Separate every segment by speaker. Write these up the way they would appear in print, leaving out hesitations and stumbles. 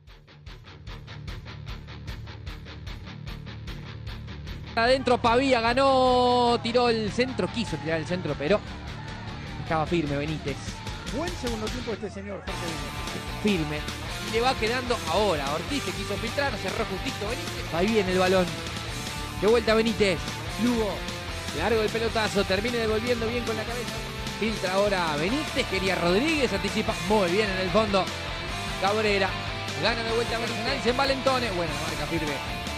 Speaker 1: Adentro Pavía ganó, tiró el centro, quiso tirar el centro, pero estaba firme Benítez.
Speaker 2: Buen segundo tiempo este señor, Jorge Benítez.
Speaker 1: Firme. Y le va quedando ahora. Ortiz se quiso filtrar, cerró justito Benítez. Ahí viene el balón. De vuelta Benítez. Lugo. Largo el pelotazo. Termina devolviendo bien con la cabeza. Filtra ahora Benítez. Quería Rodríguez. Anticipa muy bien en el fondo. Cabrera. Gana de vuelta Benítez. Se envalentone. Buena marca firme.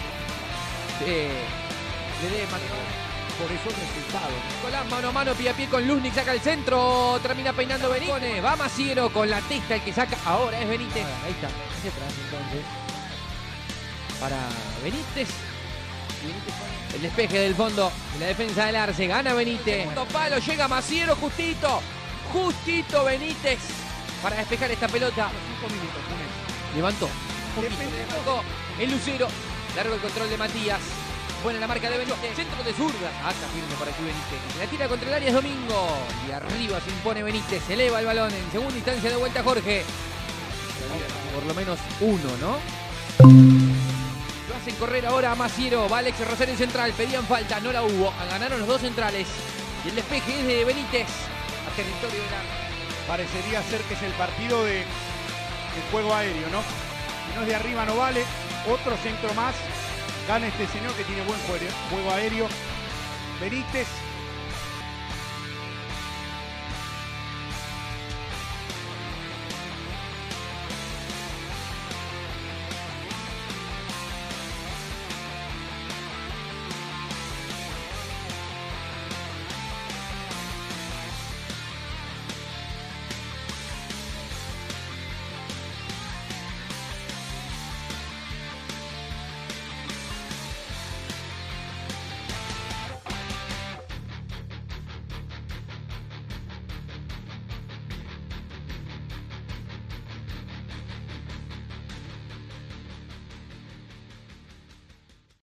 Speaker 1: Le dé por eso el resultado. Nicolás mano a mano, pie a pie con Luznik, saca el centro, termina peinando Benítez. Va Maciero con la testa, el que saca ahora es Benítez. Ahí está, hacia atrás entonces. Para Benítez. El despeje del fondo de la defensa del Arce, gana Benítez. Segundo palo, llega Maciero, justito. Justito Benítez para despejar esta pelota.
Speaker 2: 5 minutos,
Speaker 1: Levantó. El Lucero. Largo el control de Matías. Buena la marca de Benítez. Centro de zurda. Acá firme por aquí Benítez. La tira contra el área es Domingo. Y arriba se impone Benítez. Se eleva el balón. En segunda instancia de vuelta Jorge. Por lo menos uno, ¿no? Lo hacen correr ahora a Maciero. Va Alex Rosario en central. Pedían falta. No la hubo. Ganaron los dos centrales. Y el despeje es de Benítez. A territorio de la...
Speaker 2: Parecería ser que es el partido de juego aéreo, ¿no? Si no es de arriba no vale. Otro centro más. Gana este señor que tiene buen juego aéreo. Benítez